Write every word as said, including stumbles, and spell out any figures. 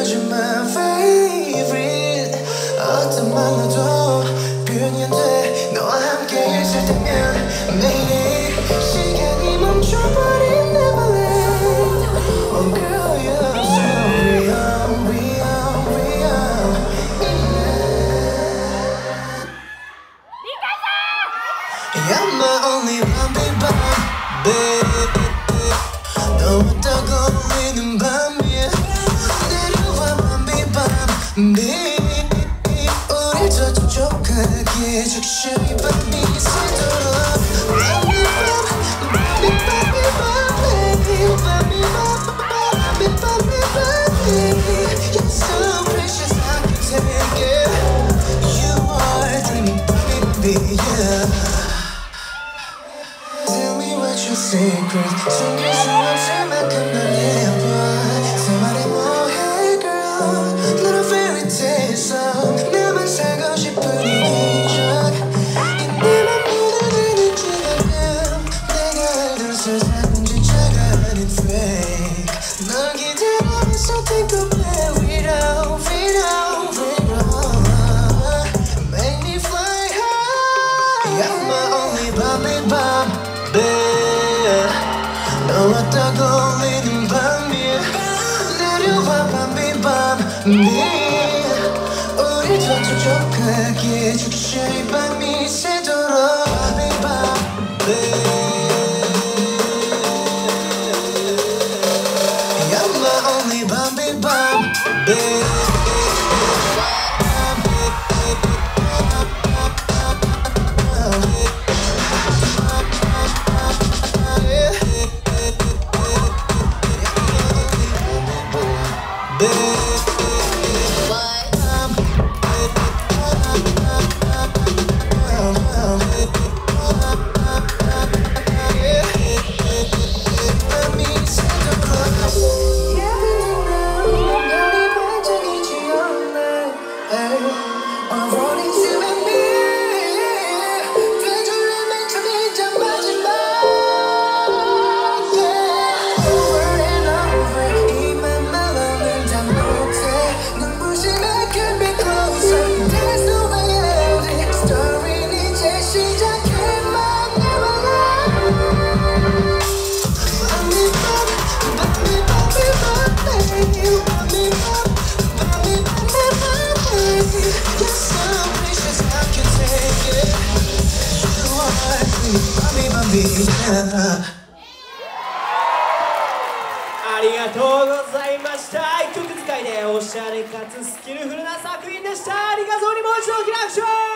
you're my favorite. 어떤 말로도 표현이 안 돼. 너와 함께 있을 때면 매일 시간이 멈춰버린 Neverland. Oh girl, you're so real, real, real. You're my only one, baby, baby. 너와 떠올리는 밤이야. 내려와 밤비 밤비. 우릴 더 촉촉하게 적셔이 밤이 새도록. 밤비 밤비 밤비 밤비 밤비 밤비 밤비 밤비. You're so precious, I can take it. You are dreaming 밤비 밤비, yeah. Tell me what your secret. 숨길 수 없을 만큼 난 예뻐. 새 말해 뭐해 girl. 넌 a fairy tale song. 나만 살고 싶은 이기적. 이 내맘 묻어내는 기다림. 내가 알던 세상은 진짜가 아닌 fake. 널 기다리면서 think of everyday, everyday, everyday. Make me fly high. You're my only baby, baby. 너와 떠올리는 밤이야. 내려와 밤비 밤비. 우릴 더 촉촉하게 죽셔이 밤이 새도록. 밤비 밤비. You're my only 밤비 밤비. ありがとうございました。一曲使いでおしゃれかつスキルフルな作品でした。リカゾーにもう一度大きな拍手。